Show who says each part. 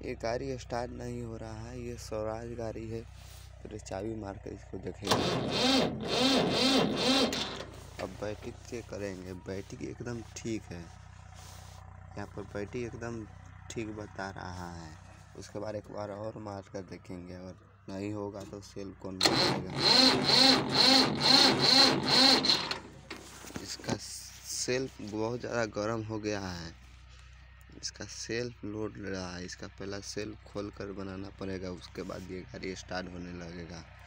Speaker 1: ये गाड़ी स्टार्ट नहीं हो रहा है। ये स्वराज गाड़ी है। तो चाबी मार कर इसको देखेंगे। अब बैटरी चेक करेंगे। बैटरी एकदम ठीक है। यहाँ पर बैटरी एकदम ठीक बता रहा है। उसके बाद एक बार और मार कर देखेंगे। अगर नहीं होगा तो सेल कौन मारेगा। इसका सेल्फ बहुत ज़्यादा गर्म हो गया है। इसका सेल्फ लोड रहा है। इसका पहला सेल्फ खोल कर बनाना पड़ेगा। उसके बाद ये गाड़ी स्टार्ट होने लगेगा।